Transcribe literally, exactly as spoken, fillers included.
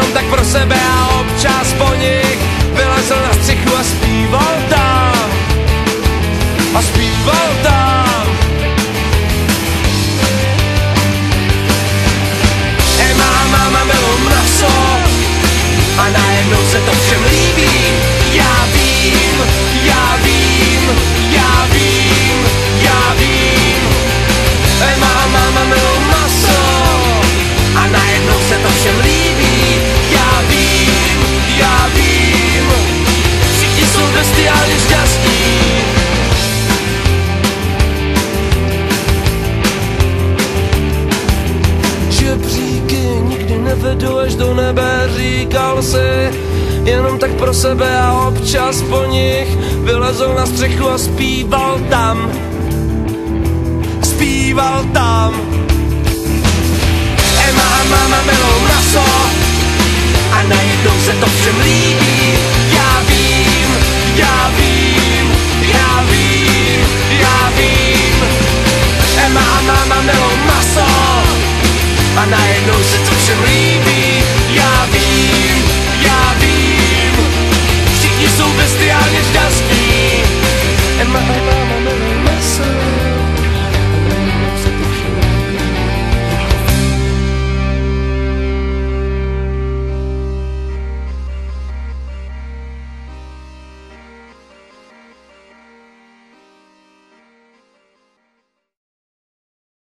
jenom tak pro sebe a občas po nich vylezl na střechu a zpíval tam. A zpíval tam. Hej, má máma miluji maso a najednou se to všem líbí. Já vím, já vím, já vím, já vím. Hej, má máma miluji maso a najednou se to všem líbí. Já vím, já vím. Všichni jsou bestiálně šťastní. Žebříky nikdy nevedou až do nebe, říkal si, jenom tak pro sebe a občas po nich vylezl na střechu a zpíval tam. Zpíval tam. Emma a máma milou maso a najednou se to všem líbí. Já vím, já vím, já vím, já vím. Emma a máma milou maso a najednou se